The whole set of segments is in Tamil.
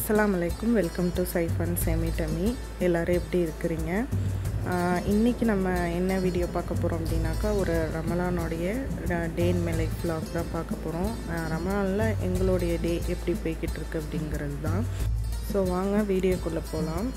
Assalamualaikum, welcome to Saifan Semi Tummy. எல்லாரும் எப்படி இருக்கீங்க? இன்னைக்கு நம்ம என்ன வீடியோ பார்க்க போறோம் அப்படினாக்கா ஒரு ரமலானுடைய day in my life vlog தான் பார்க்க போறோம். ரமலான்ல எங்களுடைய டே எப்படி போயிட்டு இருக்கு அப்படிங்கிறது தான். சோ வாங்க வீடியோக்குள்ள போலாம்.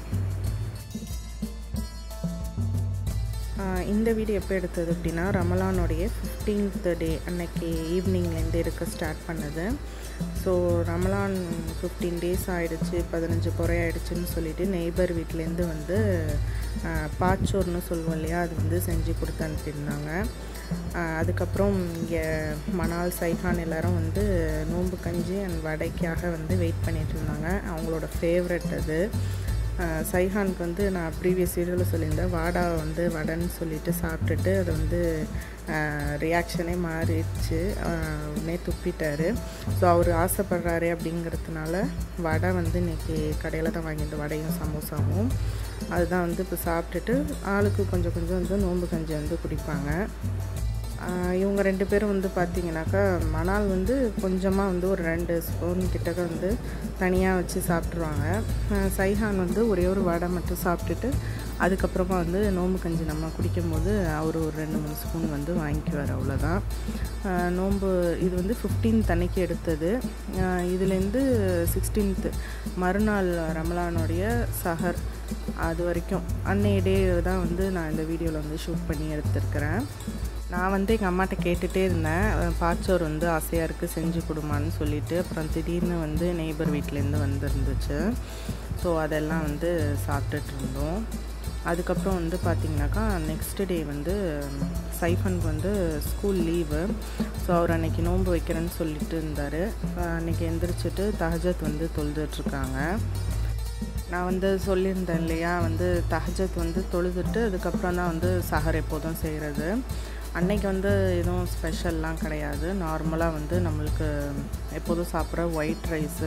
இந்த வீடியோ எப்போ எடுத்தது அப்படின்னா ரமலானுடைய 15th டே அன்னைக்கு ஈவினிங்லேருந்து எடுக்க ஸ்டார்ட் பண்ணது. ஸோ ரமலான் 15 டேஸ் ஆகிடுச்சு, 15 குறை ஆகிடுச்சுன்னு சொல்லிட்டு நெய்பர் வீட்டிலேருந்து வந்து பாச்சோர்னு சொல்லுவோம் இல்லையா, அது வந்து செஞ்சு கொடுத்து அனுப்பியிருந்தாங்க. அதுக்கப்புறம் இங்கே மணால் சைஹான் எல்லோரும் வந்து நோம்பு கஞ்சி அண்ட் வடைக்காக வந்து வெயிட் பண்ணிகிட்டு இருந்தாங்க. அவங்களோட ஃபேவரட் அது. சைஹானுக்கு வந்து நான் ப்ரீவியஸ் வீடியோவில் சொல்லியிருந்தேன், வடைன்னு சொல்லிட்டு சாப்பிட்டுட்டு அது வந்து ரியாக்ஷனே மாறிடுச்சு, உடனே துப்பிட்டார். ஸோ அவர் ஆசைப்படுறாரு அப்படிங்கிறதுனால வடை வந்து இன்றைக்கி கடையில் தான் வாங்கியிருந்த வடையும் சமோசாவும் அதுதான் வந்து இப்போ சாப்பிட்டுட்டு ஆளுக்கு கொஞ்சம் வந்து நோம்பு கஞ்சி வந்து குடிப்பாங்க. இவங்க 2 பேரும் வந்து பார்த்திங்கனாக்கா மணால் வந்து கொஞ்சமாக வந்து ஒரு 2 ஸ்பூன் கிட்டக்க வந்து தனியாக வச்சு சாப்பிட்ருவாங்க. சைஹான் வந்து ஒரே ஒரு வடை மட்டும் சாப்பிட்டுட்டு அதுக்கப்புறமா வந்து நோம்பு கஞ்சி நம்ம குடிக்கும்போது அவர் ஒரு 2-3 ஸ்பூன் வந்து வாங்கிக்குவார், அவ்வளோதான். நோம்பு இது வந்து 15th அன்னைக்கு எடுத்தது. இதுலேருந்து 16th மறுநாள் ரமலானுடைய சஹர் அது வரைக்கும் அன்னைய டே தான் வந்து நான் இந்த வீடியோவில் வந்து ஷூட் பண்ணி எடுத்துருக்கிறேன். நான் வந்து எங்கள் அம்மாட்ட கேட்டுகிட்டே இருந்தேன், பாச்சோர் வந்து ஆசையாக இருக்குது செஞ்சு கொடுமான்னு சொல்லிவிட்டு. அப்புறம் திடீர்னு வந்து நெய்பர் வீட்டிலேருந்து வந்துருந்துச்சு. ஸோ அதெல்லாம் வந்து சாப்பிட்டுட்டு இருந்தோம். அதுக்கப்புறம் வந்து பார்த்திங்கனாக்கா நெக்ஸ்ட் டே வந்து சைஃபனுக்கு வந்து ஸ்கூல் லீவு. ஸோ அவர் அன்றைக்கி நோன்பு வைக்கிறேன்னு சொல்லிட்டு இருந்தார். அன்றைக்கி எந்திரிச்சிட்டு தஹஜத் வந்து தொழுதுட்ருக்காங்க. நான் வந்து சொல்லியிருந்தேன் இல்லையா, வந்து தஹஜத் வந்து தொழுதுட்டு அதுக்கப்புறம் தான் வந்து சஹர் எப்போதும் செய்கிறது. அன்னைக்கு வந்து எதுவும் ஸ்பெஷல்லாம் கிடையாது, நார்மலாக வந்து நம்மளுக்கு எப்போதும் சாப்பிட்ற ஒயிட் ரைஸு.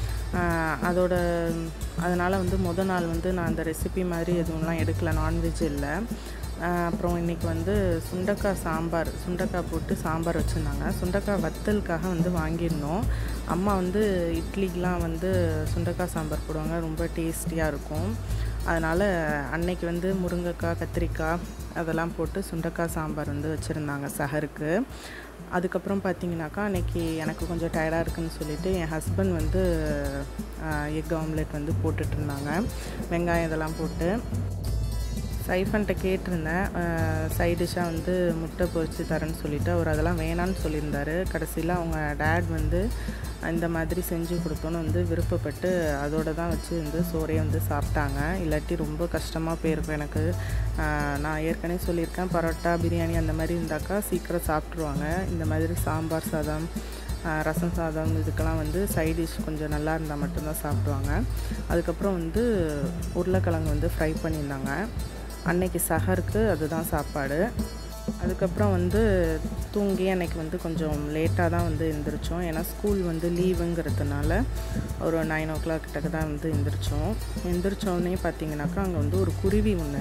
அதனால் வந்து முதல் நாள் வந்து நான் அந்த ரெசிபி மாதிரி எதுவும்லாம் எடுக்கலை, நான்வெஜ் இல்லை. அப்புறம் இன்றைக்கி வந்து சுண்டக்காய் போட்டு சாம்பார் வச்சுருந்தாங்க. சுண்டக்காய் வத்தலுக்காக வந்து வாங்கியிருந்தோம். அம்மா வந்து இட்லிக்கெலாம் வந்து சுண்டக்காய் சாம்பார் போடுவாங்க, ரொம்ப டேஸ்டியாக இருக்கும். அதனால் அன்னைக்கு வந்து முருங்கைக்காய், கத்திரிக்காய் அதெல்லாம் போட்டு சுண்டக்காய் சாம்பார் வந்து வச்சுருந்தாங்க சஹருக்கு. அதுக்கப்புறம் பார்த்திங்கனாக்கா அன்றைக்கி எனக்கு கொஞ்சம் டயர்டாக இருக்குதுன்னு சொல்லிவிட்டு என் ஹஸ்பண்ட் வந்து எக் ஆம்லெட் வந்து போட்டுட்ருந்தாங்க, வெங்காயம் இதெல்லாம் போட்டு. சைஃபன்கிட்ட கேட்டிருந்தேன் சைட் டிஷ்ஷாக வந்து முட்டை பொரித்து தரேன்னு சொல்லிவிட்டு, அவர் அதெல்லாம் வேணான்னு சொல்லியிருந்தார். கடைசியில் அவங்க டேட் வந்து இந்த மாதிரி செஞ்சு கொடுத்தோன்னு வந்து விருப்பப்பட்டு அதோடு தான் வச்சு வந்து சோறையை வந்து சாப்பிட்டாங்க. இல்லாட்டி ரொம்ப கஷ்டமாக போயிருக்கும் எனக்கு. நான் ஏற்கனவே சொல்லியிருக்கேன், பரோட்டா பிரியாணி அந்த மாதிரி இருந்தாக்கா சீக்கிரம் சாப்பிட்ருவாங்க. இந்த மாதிரி சாம்பார் சாதம், ரசம் சாதம் இதுக்கெல்லாம் வந்து சைட் டிஷ் கொஞ்சம் நல்லா இருந்தால் மட்டும்தான் சாப்பிடுவாங்க. அதுக்கப்புறம் வந்து உருளைக்கிழங்கு வந்து ஃப்ரை பண்ணியிருந்தாங்க. அன்னைக்கு சஹருக்கு அதுதான் சாப்பாடு. அதுக்கப்புறம் வந்து தூங்கி அன்றைக்கி வந்து கொஞ்சம் லேட்டாக தான் வந்து எழுந்திரிச்சோம். ஏன்னா ஸ்கூல் வந்து லீவுங்கிறதுனால ஒரு 9 o'clock கிட்டக்க தான் வந்து எழுந்திரிச்சோன்னே பார்த்திங்கனாக்கா அங்கே வந்து ஒரு குருவி ஒன்று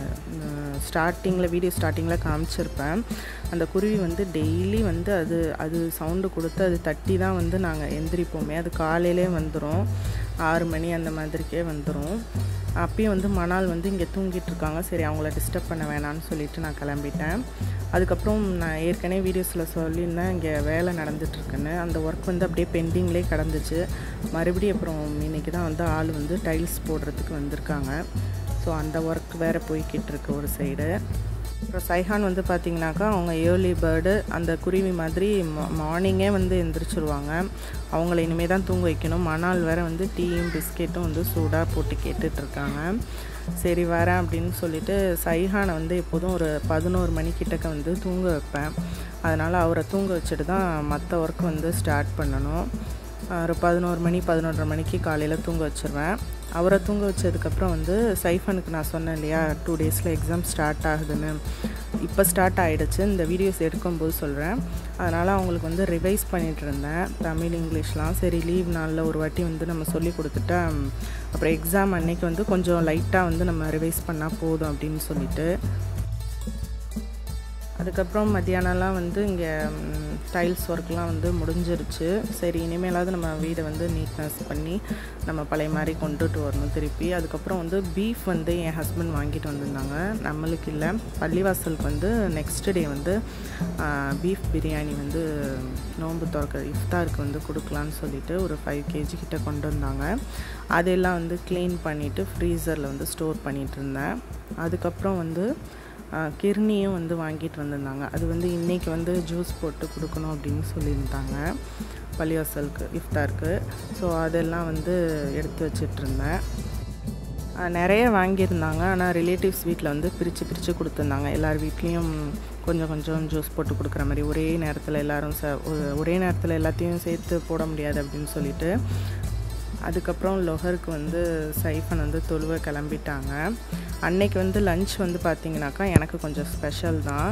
வீடியோ ஸ்டார்டிங்கில் காமிச்சிருப்பேன். அந்த குருவி வந்து டெய்லி வந்து அது சவுண்டு கொடுத்து அது தட்டி தான் வந்து நாங்கள் எந்திரிப்போமே. அது காலையிலே வந்துடும், 6 மணி அந்த மாதிரிக்கே வந்துடும். அப்பயும் வந்து மணால் வந்து இங்கே தூங்கிட்டுருக்காங்க. சரி அவங்கள டிஸ்டர்ப் பண்ண வேணான்னு சொல்லிவிட்டு நான் கிளம்பிட்டேன். அதுக்கப்புறம் நான் ஏற்கனவே வீடியோஸில் சொல்லியிருந்தேன் இங்கே வேலை நடந்துகிட்ருக்குன்னு. அந்த ஒர்க் வந்து அப்படியே பெண்டிங்லேயே கிடந்துச்சு. மறுபடியும் அப்புறம் இன்றைக்கி தான் வந்து ஆள் வந்து டைல்ஸ் போடுறதுக்கு வந்திருக்காங்க. ஸோ அந்த ஒர்க் வேறு போய்கிட்டு இருக்கு ஒரு சைடு. அப்புறம் சைஹான் வந்து பார்த்திங்கனாக்கா அவங்க ஏர்லி பேர்டு, அந்த குருவி மாதிரி மார்னிங்கே வந்து எந்திரிச்சிருவாங்க. அவங்கள இனிமேல் தான் தூங்க வைக்கணும். மணால் வேறு வந்து டீயும் பிஸ்கெட்டும் வந்து சூடாக போட்டு கேட்டுட்ருக்காங்க. சரி வரேன் அப்படின்னு சொல்லிவிட்டு சைஹானை வந்து எப்போதும் ஒரு 11 மணிக்கிட்டக்க வந்து தூங்க வைப்பேன். அதனால் அவரை தூங்க வச்சுட்டு தான் மற்ற ஒர்க் வந்து ஸ்டார்ட் பண்ணணும். ஒரு 11 மணிக்கு காலையில் தூங்க வச்சுருவேன். அவரை தூங்க வச்சதுக்கப்புறம் வந்து சைஃபனுக்கு நான் சொன்னேன் இல்லையா 2 days எக்ஸாம் ஸ்டார்ட் ஆகுதுன்னு, இப்போ ஸ்டார்ட் ஆகிடுச்சு. இந்த வீடியோஸ் எடுக்கும்போது சொல்கிறேன். அதனால் அவங்களுக்கு வந்து ரிவைஸ் பண்ணிகிட்டு இருந்தேன் தமிழ் இங்கிலீஷ்லாம். சரி லீவ் நாளில் ஒரு வாட்டி வந்து நம்ம சொல்லி கொடுத்துட்டா அப்புறம் எக்ஸாம் அன்னைக்கு வந்து கொஞ்சம் லைட்டாக வந்து நம்ம ரிவைஸ் பண்ணால் போதும் அப்படின்னு சொல்லிட்டு அதுக்கப்புறம் மத்தியானம்லாம் வந்து இங்கே டைல்ஸ் ஒர்க்லாம் வந்து முடிஞ்சிருச்சு. சரி இனிமேலாவது நம்ம வீடை வந்து நீட்னஸ் பண்ணி நம்ம பழைய மாதிரி கொண்டுட்டு வரணும் திருப்பி. அதுக்கப்புறம் வந்து பீஃப் வந்து என் ஹஸ்பண்ட் வாங்கிட்டு வந்திருந்தாங்க. நம்மளுக்கு இல்லை, பள்ளிவாசலுக்கு வந்து நெக்ஸ்ட் டே வந்து பீஃப் பிரியாணி வந்து நோன்பு திறக்க இஃப்தாருக்கு வந்து கொடுக்கலான்னு சொல்லிட்டு ஒரு 5 kg கிட்ட கொண்டு வந்தாங்க. அதெல்லாம் வந்து க்ளீன் பண்ணிவிட்டு ஃப்ரீசரில் வந்து ஸ்டோர் பண்ணிகிட்டு இருந்தேன். அதுக்கப்புறம் வந்து கிர்னியும் வந்து வாங்கிட்டு வந்திருந்தாங்க. அது வந்து இன்றைக்கி வந்து ஜூஸ் போட்டு கொடுக்கணும் அப்படின்னு சொல்லியிருந்தாங்க பள்ளிவாசலுக்கு இஃப்தாருக்கு. ஸோ அதெல்லாம் வந்து எடுத்து வச்சிட்ருந்தேன். நிறைய வாங்கியிருந்தாங்க. ஆனால் ரிலேட்டிவ்ஸ் வீட்டில் வந்து பிரித்து கொடுத்துருந்தாங்க. எல்லார் வீட்லேயும் கொஞ்சம் கொஞ்சம் ஜூஸ் போட்டு கொடுக்குற மாதிரி ஒரே நேரத்தில் எல்லோரும் ஒரே நேரத்தில் எல்லாத்தையும் சேர்த்து போட முடியாது அப்படின்னு சொல்லிட்டு. அதுக்கப்புறம் லொஹருக்கு வந்து சைஃபன் வந்து தொழுவ கிளம்பிட்டாங்க. அன்னைக்கு வந்து லன்ச் வந்து பார்த்திங்கனாக்கா எனக்கு கொஞ்சம் ஸ்பெஷல் தான்.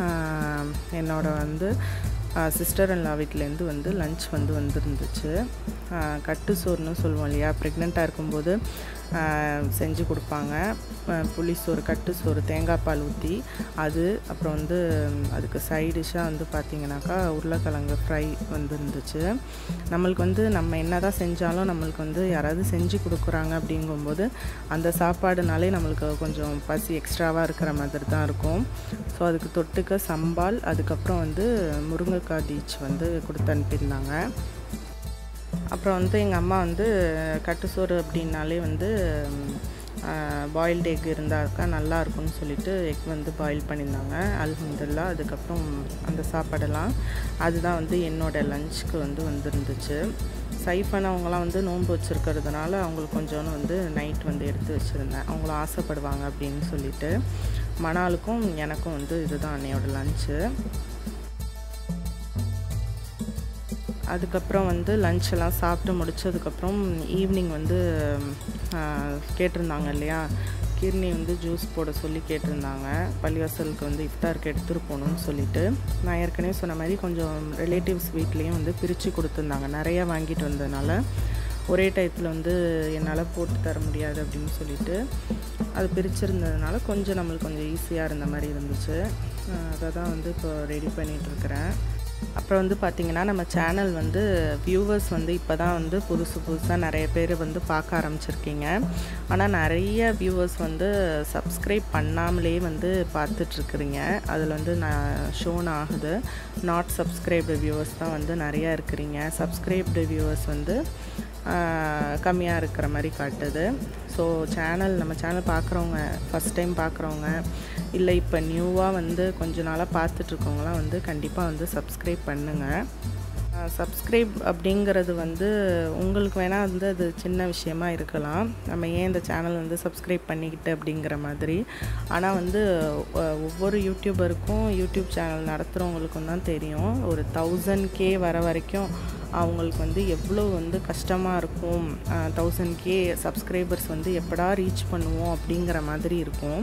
என்னோட வந்து சிஸ்டர் இன் லா வீட்டிலேருந்து வந்து லன்ச் வந்து வந்துருந்துச்சு. கட்டு சோறுன்னு சொல்லுவோம் இல்லையா, ப்ரெக்னெண்ட்டாக இருக்கும்போது செஞ்சு கொடுப்பாங்க. புளிசோறு, கட்டு சோறு, தேங்காய் பால் ஊற்றி அது. அப்புறம் வந்து அதுக்கு சைட் டிஷ்ஷாக வந்து பார்த்திங்கனாக்கா உருளைக்கிழங்கு ஃப்ரை வந்துருந்துச்சு. நம்மளுக்கு வந்து நம்ம என்ன தான் செஞ்சாலும் நம்மளுக்கு வந்து யாராவது செஞ்சு கொடுக்குறாங்க அப்படிங்கும்போது அந்த சாப்பாடுனாலே நம்மளுக்கு கொஞ்சம் பசி எக்ஸ்ட்ராவாக இருக்கிற மாதிரி தான் இருக்கும். ஸோ அதுக்கு தொட்டுக்க சம்பால், அதுக்கப்புறம் வந்து முருங்கைக்காய் தீச் வந்து கொடுத்து அனுப்பியிருந்தாங்க. அப்புறம் வந்து எங்கள் அம்மா வந்து கட்டுசோறு அப்படின்னாலே வந்து பாயில்டு எக் இருந்தாக்கா நல்லா இருக்கும்னு சொல்லிட்டு எக் வந்து பாயில் பண்ணியிருந்தாங்க. அல்ஹம்துலில்லாஹ். அதுக்கப்புறம் அந்த சாப்பாடெல்லாம் அதுதான் வந்து என்னோடய லஞ்சுக்கு வந்து வந்துருந்துச்சு. சைஃபன் அவங்களாம் வந்து நோன்பு வச்சுருக்கிறதுனால அவங்களுக்கு கொஞ்சோன்னு வந்து நைட் வந்து எடுத்து வச்சுருந்தேன். அவங்களும் ஆசைப்படுவாங்க அப்படின்னு சொல்லிட்டு. மணாலுக்கும் எனக்கும் வந்து இதுதான் என்னோடய லஞ்சு. அதுக்கப்புறம் வந்து லஞ்செல்லாம் சாப்பிட்டு முடிச்சதுக்கப்புறம் ஈவினிங் வந்து கேட்டிருந்தாங்க இல்லையா, கிர்னி வந்து ஜூஸ் போட சொல்லி கேட்டிருந்தாங்க. பள்ளிவாசலுக்கு வந்து இஃப்தாருக்கு எடுத்துகிட்டு போகணுன்னு சொல்லிட்டு. நான் ஏற்கனவே சொன்ன மாதிரி கொஞ்சம் ரிலேட்டிவ்ஸ் வீட்லேயும் வந்து பிரித்து கொடுத்துருந்தாங்க. நிறையா வாங்கிட்டு வந்ததுனால ஒரே டயத்தில் வந்து என்னால் போட்டு தர முடியாது அப்படின்னு சொல்லிட்டு அது பிரிச்சுருந்ததுனால கொஞ்சம் நம்மளுக்கு கொஞ்சம் ஈஸியாக இருந்த மாதிரி இருந்துச்சு. அதை தான் வந்து இப்போ ரெடி பண்ணிகிட்ருக்கிறேன். அப்புறம் வந்து பார்த்திங்கன்னா நம்ம சேனல் வந்து வியூவர்ஸ் வந்து இப்போ தான் வந்து புதுசாக நிறைய பேர் வந்து பார்க்க ஆரம்பிச்சிருக்கீங்க. ஆனால் நிறைய வியூவர்ஸ் வந்து சப்ஸ்கிரைப் பண்ணாமலே வந்து பார்த்துட்ருக்குறீங்க. அதில் வந்து ஷோன் ஆகுது நாட் சப்ஸ்கிரைப்டு வியூவர்ஸ் தான் வந்து நிறையா இருக்கிறீங்க. சப்ஸ்கிரைப்டு வியூவர்ஸ் வந்து கம்மியாக இருக்கிற மாதிரி காட்டுது. ஸோ நம்ம சேனல் பார்க்குறவங்க, ஃபஸ்ட் டைம் பார்க்குறவங்க, இல்லை இப்போ நியூவாக வந்து கொஞ்ச நாளாக பார்த்துட்ருக்கவங்களாம் வந்து கண்டிப்பாக வந்து சப்ஸ்கிரைப் பண்ணுங்கள். சப்ஸ்கிரைப் அப்படிங்கிறது வந்து உங்களுக்கு வேணால் வந்து அது சின்ன விஷயமா இருக்கலாம். நம்ம ஏன் இந்த சேனல் வந்து சப்ஸ்கிரைப் பண்ணிக்கிட்டு அப்படிங்கிற மாதிரி. ஆனால் வந்து ஒவ்வொரு யூடியூபருக்கும் யூடியூப் சேனல் நடத்துகிறவங்களுக்கும் தான் தெரியும். ஒரு 1000K வர வரைக்கும் அவங்களுக்கு வந்து எவ்வளோ வந்து கஷ்டமாக இருக்கும். 1000K சப்ஸ்கிரைபர்ஸ் வந்து எப்படா ரீச் பண்ணுவோம் அப்படிங்கிற மாதிரி இருக்கும்.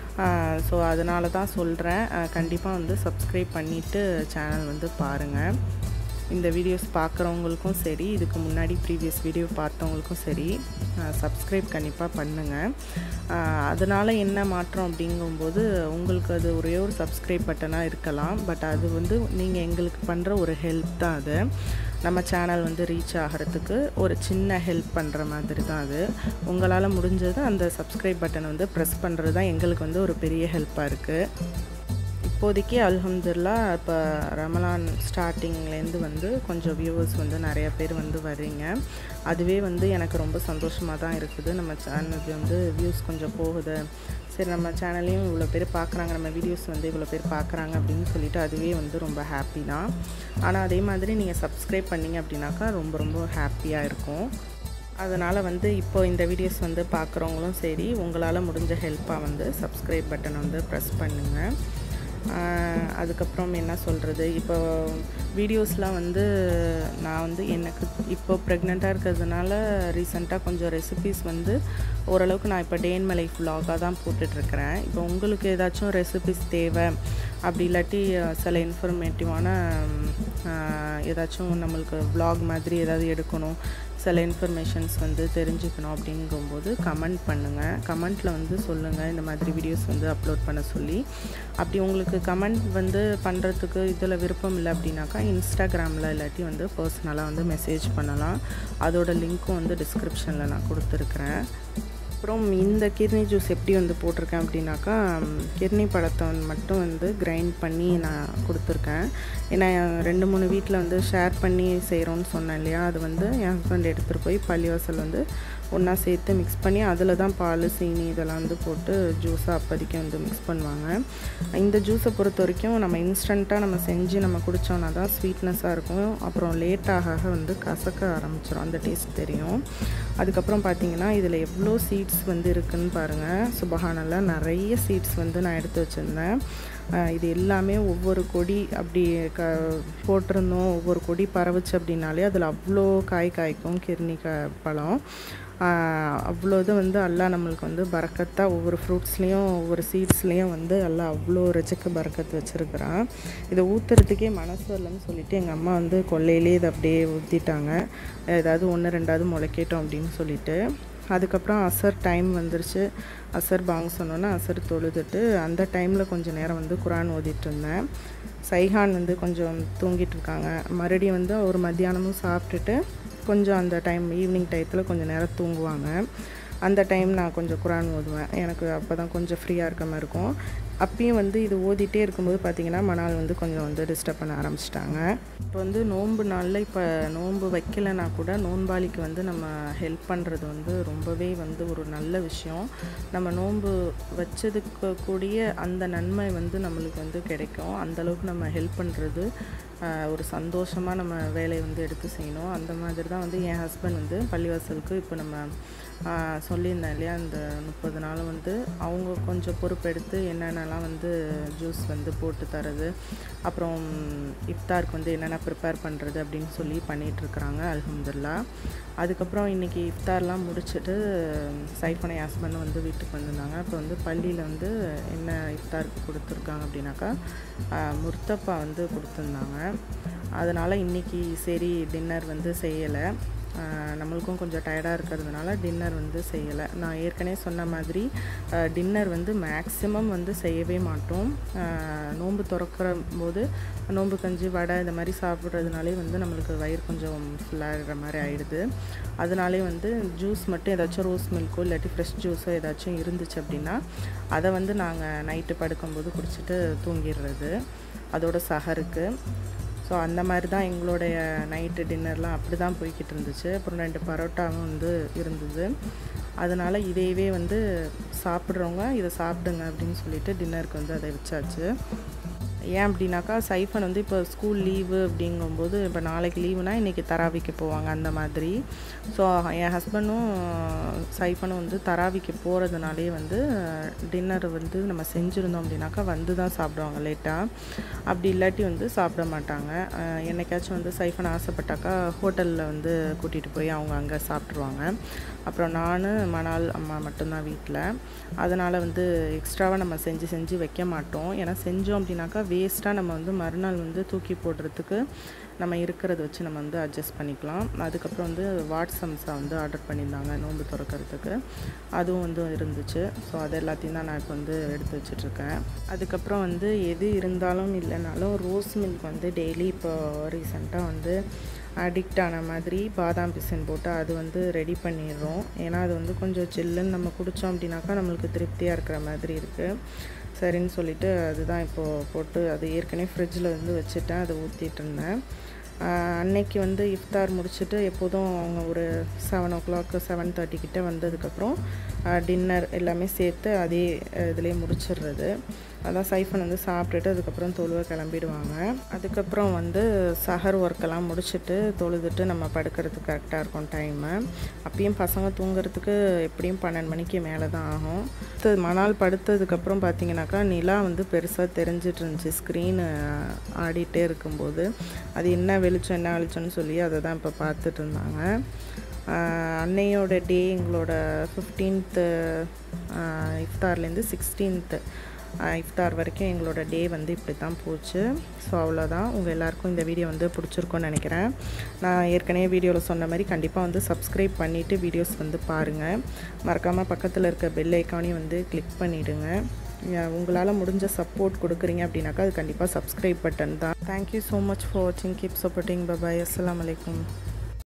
ஸோ அதனால தான் சொல்கிறேன், கண்டிப்பாக வந்து சப்ஸ்கிரைப் பண்ணிவிட்டு சேனல் வந்து பாருங்கள். இந்த வீடியோஸ் பார்க்குறவங்களுக்கும் சரி, இதுக்கு முன்னாடி ப்ரீவியஸ் வீடியோ பார்த்தவங்களுக்கும் சரி, சப்ஸ்கிரைப் கண்டிப்பாக பண்ணுங்கள். அதனால் என்ன மாற்றம் அப்படிங்கும்போது உங்களுக்கு அது ஒரே ஒரு சப்ஸ்கிரைப் பட்டனாக இருக்கலாம். பட் அது வந்து நீங்கள் எங்களுக்கு பண்ணுற ஒரு ஹெல்ப் தான். அது நம்ம சேனல் வந்து ரீச் ஆகிறதுக்கு ஒரு சின்ன ஹெல்ப் பண்ணுற மாதிரி தான். அது உங்களால் முடிஞ்சது அந்த சப்ஸ்கிரைப் பட்டனை வந்து ப்ரெஸ் பண்ணுறது தான் எங்களுக்கு வந்து ஒரு பெரிய ஹெல்ப்பாக இருக்குது. இப்போதைக்கு அல்ஹம்துலில்லாஹ் இப்போ ரமலான் ஸ்டார்டிங்லேருந்து வந்து கொஞ்சம் வியூவர்ஸ் வந்து நிறைய பேர் வந்து வர்றீங்க. அதுவே வந்து எனக்கு ரொம்ப சந்தோஷமாக தான் இருக்குது. நம்ம சேனலுக்கு வந்து வியூஸ் கொஞ்சம் போகுது, சரி நம்ம சேனல்லையும் இவ்வளோ பேர் பார்க்குறாங்க, நம்ம வீடியோஸ் வந்து இவ்வளோ பேர் பார்க்குறாங்க அப்படின்னு சொல்லிட்டு அதுவே வந்து ரொம்ப ஹாப்பி தான். ஆனால் அதே மாதிரி நீங்கள் சப்ஸ்கிரைப் பண்ணிங்க அப்படின்னாக்கா ரொம்ப ரொம்ப ஹாப்பியாக இருக்கும். அதனால் வந்து இப்போ இந்த வீடியோஸ் வந்து பார்க்குறவங்களும் சரி, உங்களால் முடிஞ்ச ஹெல்ப்பாக வந்து சப்ஸ்கிரைப் பட்டனை வந்து ப்ரெஸ் பண்ணுங்கள். அதுக்கப்புறம் என்ன சொல்கிறது, இப்போ வீடியோஸ்லாம் வந்து நான் வந்து எனக்கு இப்போ ப்ரெக்னெண்ட்டாக இருக்கிறதுனால ரீசெண்டாக கொஞ்சம் ரெசிபீஸ் வந்து ஓரளவுக்கு நான் இப்போ day in my life vlog தான் போட்டுட்ருக்கிறேன். இப்போ உங்களுக்கு ஏதாச்சும் ரெசிபீஸ் தேவை, அப்படி இல்லாட்டி சில இன்ஃபர்மேட்டிவான ஏதாச்சும் நம்மளுக்கு vlog மாதிரி ஏதாவது எடுக்கணும், சில இன்ஃபர்மேஷன்ஸ் வந்து தெரிஞ்சுக்கணும் அப்படிங்கும்போது கமெண்ட் பண்ணுங்கள். கமெண்ட்டில் வந்து சொல்லுங்கள் இந்த மாதிரி வீடியோஸ் வந்து அப்லோட் பண்ண சொல்லி. அப்படி உங்களுக்கு கமெண்ட் வந்து பண்ணுறதுக்கு இதில் விருப்பம் இல்லை அப்படின்னாக்கா இன்ஸ்டாகிராமில் இல்லாட்டி வந்து பர்சனலாக வந்து மெசேஜ் பண்ணலாம். அதோட லிங்க்கும் வந்து டிஸ்கிரிப்ஷனில் நான் கொடுத்துருக்குறேன். அப்புறம் இந்த கிர்னி ஜூஸ் எப்படி வந்து போட்டிருக்கேன் அப்படின்னாக்கா கிர்னி பழத்தை மட்டும் வந்து கிரைண்ட் பண்ணி நான் கொடுத்துருக்கேன். ஏன்னா 2-3 வீட்டில் வந்து ஷேர் பண்ணி செய்கிறோன்னு சொன்னேன் இல்லையா, அது வந்து என் ஹஸ்பண்ட் எடுத்துகிட்டு போய் பள்ளிவாசல் வந்து ஒன்றா சேர்த்து மிக்ஸ் பண்ணி அதில் தான் பால் சீனி இதெல்லாம் வந்து போட்டு ஜூஸாக அப்போதைக்கு வந்து மிக்ஸ் பண்ணுவாங்க. இந்த ஜூஸை பொறுத்த வரைக்கும் நம்ம இன்ஸ்டண்ட்டாக நம்ம செஞ்சு நம்ம குடித்தோன்னா தான் ஸ்வீட்னஸாக இருக்கும். அப்புறம் லேட்டாக வந்து கசக்க ஆரம்பிச்சிடும், அந்த டேஸ்ட் தெரியும். அதுக்கப்புறம் பார்த்திங்கன்னா இதில் எவ்வளோ சீட்ஸ் வந்து இருக்குதுன்னு பாருங்கள். சுபஹானல்லாஹ், நிறைய சீட்ஸ் வந்து நான் எடுத்து வச்சுருந்தேன். இது எல்லாமே ஒவ்வொரு கொடி அப்படி போட்டிருந்தோம். ஒவ்வொரு கொடி பரவுச்சு அப்படின்னாலே அதில் அவ்வளோ காய்க்கும் கிர்னி பழம். அவ்வளோ இது வந்து அல்லாஹ் நம்மளுக்கு வந்து பரக்கத்தாக ஒவ்வொரு ஃப்ரூட்ஸ்லேயும் ஒவ்வொரு சீட்ஸ்லேயும் வந்து அல்லாஹ் அவ்வளோ ரிஜக்கு பரக்கத்து வச்சுருக்குறான். இதை ஊற்றுறதுக்கே மனசு வரலன்னு சொல்லிவிட்டு எங்கள் அம்மா வந்து கொல்லையிலே இதை அப்படியே ஊற்றிட்டாங்க. ஏதாவது 1-2 முளைக்கட்டும் அப்படின்னு சொல்லிட்டு. அதுக்கப்புறம் அசர் டைம் வந்துருச்சு. அசர் பாங்க சொன்னோன்னா அசர் தொழுதுட்டு அந்த டைமில் கொஞ்சம் நேரம் வந்து குரான் ஓதிட்டு இருந்தேன். சைஹான் வந்து கொஞ்சம் தூங்கிட்டு இருக்காங்க. மறுபடியும் வந்து ஒரு மத்தியானமும் சாப்பிட்டுட்டு கொஞ்சம் அந்த டைம் ஈவினிங் டயத்தில் கொஞ்சம் நேரம் தூங்குவாங்க. அந்த டைம் நான் கொஞ்சம் குரான் ஓதுவேன். எனக்கு அப்போ தான் கொஞ்சம் ஃப்ரீயாக இருக்க மாதிரி இருக்கும். அப்பயும் வந்து இது ஓதிட்டே இருக்கும்போது பார்த்திங்கன்னா மணால் வந்து கொஞ்சம் வந்து டிஸ்டர்ப் பண்ண ஆரம்பிச்சிட்டாங்க. இப்போ வந்து நோன்பு நாளில் இப்போ நோன்பு வைக்கலைன்னா கூட நோன்பாளிக்கு வந்து நம்ம ஹெல்ப் பண்ணுறது வந்து ரொம்பவே வந்து ஒரு நல்ல விஷயம். நம்ம நோன்பு வச்சதுக்கு கூடிய அந்த நன்மை வந்து நம்மளுக்கு வந்து கிடைக்கும். அந்தளவுக்கு நம்ம ஹெல்ப் பண்ணுறது ஒரு சந்தோஷமாக நம்ம வேலையை வந்து எடுத்து செய்யணும். அந்த மாதிரி தான் வந்து என் ஹஸ்பண்ட் வந்து பள்ளிவாசலுக்கு இப்போ நம்ம சொல்லியிருந்தேன் இல்லையா, அந்த 30 நாள் வந்து அவங்க கொஞ்சம் பொறுப்பெடுத்து என்னென்னலாம் வந்து ஜூஸ் வந்து போட்டு தரது, அப்புறம் இஃப்தாருக்கு வந்து என்னென்ன ப்ரிப்பேர் பண்ணுறது அப்படின்னு சொல்லி பண்ணிகிட்ருக்குறாங்க. அல்ஹம்துலில்லாஹ். அதுக்கப்புறம் இன்றைக்கி இஃப்தார்லாம் முடிச்சுட்டு சைஃபனை ஹஸ்பண்ட் வந்து வீட்டுக்கு வந்திருந்தாங்க. அப்போ வந்து பள்ளியில் வந்து என்ன இஃப்தாருக்கு கொடுத்துருக்காங்க அப்படின்னாக்கா முர்த்தப்பா வந்து கொடுத்துருந்தாங்க. அதனால் இன்றைக்கி சரி டின்னர் வந்து செய்யலை. நம்மளுக்கும் கொஞ்சம் டயர்டாக இருக்கிறதுனால டின்னர் வந்து செய்யலை. நான் ஏற்கனவே சொன்ன மாதிரி டின்னர் வந்து மேக்ஸிமம் வந்து செய்யவே மாட்டோம். நோன்பு திறக்கிற போது நோன்பு கஞ்சி வடை இந்த மாதிரி சாப்பிட்றதுனாலே வந்து நம்மளுக்கு வயிறு கொஞ்சம் ஃபுல்லாகிற மாதிரி ஆகிடுது. அதனாலே வந்து ஜூஸ் மட்டும் ஏதாச்சும் ரோஸ் மில்க்கோ இல்லாட்டி ஃப்ரெஷ் ஜூஸோ ஏதாச்சும் இருந்துச்சு அப்படின்னா அதை வந்து நாங்கள் நைட்டு படுக்கும்போது குடிச்சிட்டு தூங்கிடுறது அதோட சஹருக்கு. ஸோ அந்த மாதிரி தான் எங்களுடைய நைட்டு டின்னர்லாம் அப்படி தான் போய்கிட்டு இருந்துச்சு. அப்புறம் 2 பரோட்டாவும் வந்து இருந்தது. அதனால் இதையவே வந்து சாப்பிட்றவங்க இதை சாப்பிடுங்க அப்படின்னு சொல்லிட்டு டின்னருக்கு வந்து அதை வச்சாச்சு. ஏன் அப்படின்னாக்கா சைஃபன் வந்து இப்போ ஸ்கூல் லீவு அப்படிங்கும்போது இப்போ நாளைக்கு லீவுனா இன்றைக்கி தராவிக்கு போவாங்க அந்த மாதிரி. ஸோ என் ஹஸ்பண்டும் சைஃபனும் வந்து தராவிக்கு போகிறதுனாலே வந்து டின்னர் வந்து நம்ம செஞ்சுருந்தோம் அப்படின்னாக்கா வந்து தான் சாப்பிடுவாங்க லேட்டாக. அப்படி இல்லாட்டி வந்து சாப்பிட மாட்டாங்க. என்னைக்காச்சும் வந்து சைஃபன் ஆசைப்பட்டாக்கா ஹோட்டலில் வந்து கூட்டிகிட்டு போய் அவங்க அங்கே சாப்பிட்ருவாங்க. அப்புறம் நான் மணால் அம்மா மட்டும்தான் வீட்டில். அதனால் வந்து எக்ஸ்ட்ராவாக நம்ம செஞ்சு வைக்க மாட்டோம். ஏன்னா செஞ்சோம் அப்படின்னாக்கா வேஸ்ட்டாக நம்ம வந்து மறுநாள் வந்து தூக்கி போடுறதுக்கு நம்ம இருக்கிறத வச்சு நம்ம வந்து அட்ஜஸ்ட் பண்ணிக்கலாம். அதுக்கப்புறம் வந்து வாட்ஸம்ஸா வந்து ஆர்டர் பண்ணியிருந்தாங்க நோன்பு திறக்கிறதுக்கு. அதுவும் வந்து இருந்துச்சு. ஸோ அது எல்லாத்தையும் தான் நான் இப்போ வந்து எடுத்து வச்சிட்ருக்கேன். அதுக்கப்புறம் வந்து எது இருந்தாலும் இல்லைனாலும் ரோஸ் மில்க் வந்து டெய்லி இப்போ ரீசெண்டாக வந்து அடிக்ட் ஆன மாதிரி பாதாம் பிசின் போட்டு அது வந்து ரெடி பண்ணிடுறோம். ஏன்னா அது வந்து கொஞ்சம் சில்லுன்னு நம்ம குடித்தோம் அப்படின்னாக்கா நம்மளுக்கு திருப்தியாக இருக்கிற மாதிரி இருக்குது. சரின்னு சொல்லிவிட்டு அதுதான் இப்போது போட்டு அது ஏற்கனவே ஃப்ரிட்ஜில் வந்து வச்சுட்டேன். அதை ஊற்றிட்டு இருந்தேன். அன்னைக்கு வந்து இஃப்தார் முடிச்சுட்டு எப்போதும் அவங்க ஒரு 7 o'clock 7:30 கிட்டே வந்ததுக்கப்புறம் டின்னர் எல்லாமே சேர்த்து அதே இதிலே முடிச்சிடுறது. அதான் சைஃபன் வந்து சாப்பிட்டுட்டு அதுக்கப்புறம் தொழுவை கிளம்பிடுவாங்க. அதுக்கப்புறம் வந்து சஹர் ஒர்க்கெல்லாம் முடிச்சுட்டு தொழுதுட்டு நம்ம படுக்கிறதுக்கு கரெக்டாக இருக்கும் டைமு. அப்பயும் பசங்க தூங்குறதுக்கு எப்படியும் 12 மணிக்கு மேலே தான் ஆகும். மணால் படுத்ததுக்கப்புறம் பார்த்திங்கனாக்கா நிலா வந்து பெருசாக தெரிஞ்சிட்டு இருந்துச்சு ஸ்க்ரீனு ஆடிட்டே இருக்கும்போது. அது என்ன வெளிச்சம்னு சொல்லி அதை தான் இப்போ பார்த்துட்டு இருந்தாங்க. அன்னையோட டே எங்களோட 15th இஃப்தார்லேருந்து 16th இஃப்தார் வரைக்கும் எங்களோட டே வந்து இப்படி தான் போச்சு. ஸோ அவ்வளோதான். உங்கள் எல்லாருக்கும் இந்த வீடியோ வந்து பிடிச்சிருக்கும்னு நினைக்கிறேன். நான் ஏற்கனவே வீடியோவில் சொன்ன மாதிரி கண்டிப்பாக வந்து சப்ஸ்கிரைப் பண்ணிவிட்டு வீடியோஸ் வந்து பாருங்கள். மறக்காமல் பக்கத்தில் இருக்க பெல் ஐக்கானையும் வந்து கிளிக் பண்ணிவிடுங்க. உங்களால் முடிஞ்ச சப்போர்ட் கொடுக்குறீங்க அப்படின்னாக்கா அது கண்டிப்பாக சப்ஸ்கிரைப் பட்டன் தான். தேங்க்யூ ஸோ மச் ஃபார் வாட்சிங். Keep supporting. பை. அஸ்ஸலாமு அலைக்கும்.